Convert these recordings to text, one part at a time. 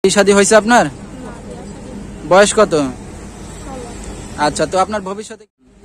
শাদী হয়েছে আপনার? বয়স কত? আচ্ছা, তো আপনার ভবিষ্যতে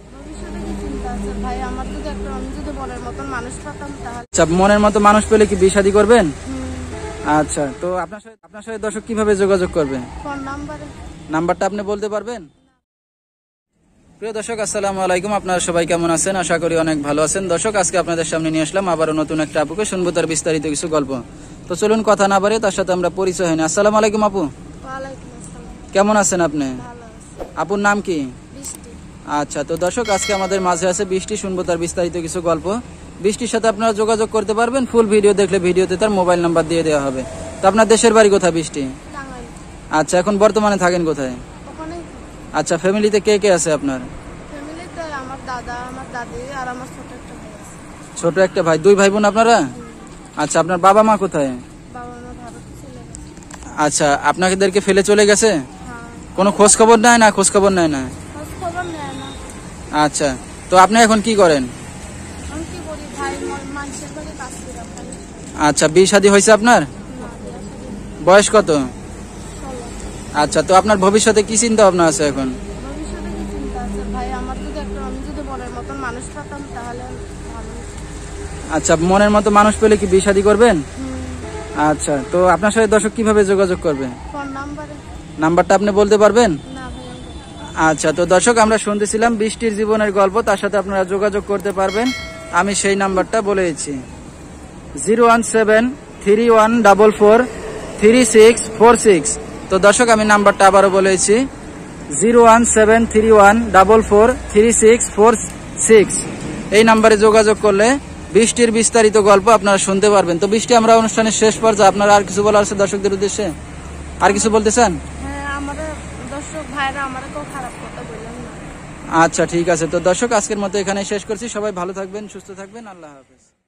আচ্ছা, মনের মতো মানুষ পেলে কি বিয়ে শাদী করবেন? আচ্ছা, তো আপনার সাথে দর্শক কিভাবে যোগাযোগ করবে? নাম্বারটা আপনি বলতে পারবেন? প্রিয় দর্শক, আসসালামু আলাইকুম। আপনারা সবাই কেমন আছেন? আশা করি অনেক ভালো আছেন। দর্শক, আজকে আপনাদের সামনে নিয়ে আসলাম আবারও নতুন একটা আপুকে, শুনবো তার বিস্তারিত কিছু গল্প। তো চলুন কথা না বাড়িয়ে তার সাথে আমরা পরিচয় হয়নি। আসসালামু আলাইকুম আপু। কেমন আছেন আপনি? আপুর নাম কি? আচ্ছা, তো দর্শক, আজকে আমাদের মাঝে আছে বৃষ্টি, শুনবো তার বিস্তারিত কিছু গল্প। বৃষ্টির সাথে আপনারা যোগাযোগ করতে পারবেন। ফুল ভিডিও দেখলে ভিডিওতে তার মোবাইল নাম্বার দিয়ে দেওয়া হবে। তো আপনার দেশের বাড়ি কোথায় বৃষ্টি? আচ্ছা, এখন বর্তমানে থাকেন কোথায়? আচ্ছা, ফ্যামিলিতে কে কে আছে আপনার? ছোট একটা ভাই। দুই ভাই বোন আপনারা? আচ্ছা, আপনার বাবা মা কোথায়? আচ্ছা, আপনাদেরকে ফেলে চলে গেছে? কোনো খোঁজ খবর নেয় না? খোঁজ খবর নেয় না? আচ্ছা, তো আপনি এখন কি করেন? আচ্ছা, বিয়ে শাদী হয়েছে আপনার? বয়স কত? আচ্ছা, তো আপনার ভবিষ্যতে কি চিন্তা ভাবনা আছে এখন? আচ্ছা, মনের মতো মানুষ পেলে কি বিয়ে শাদী করবেন? আচ্ছা, তো আপনার সাথে দর্শক কিভাবে যোগাযোগ করবে? নাম্বারটা আপনি বলতে পারবেন? আচ্ছা, তো দর্শক, আমরা শুনতেছিলাম বৃষ্টির জীবনের গল্প, তার সাথে আপনারা যোগাযোগ করতে পারবেন। আমি সেই নাম্বারটা বলে দিচ্ছি, 01731443646। তো দর্শক, আমি নাম্বারটা আবারও বলেছি, 01731443646। এই নাম্বারে যোগাযোগ করলে বৃষ্টির বিস্তারিত গল্প আপনারা শুনতে পারবেন। তো বৃষ্টি, আমরা অনুষ্ঠানের শেষ পর্যায়ে, আপনারা আর কিছু বলার আছে দর্শকদের উদ্দেশ্যে? আর কিছু বলতে চান? আচ্ছা, ঠিক আছে। তো দর্শক, আজকের মতো এখানে শেষ করছি। সবাই ভালো থাকবেন, সুস্থ থাকবেন। আল্লাহ হাফেজ।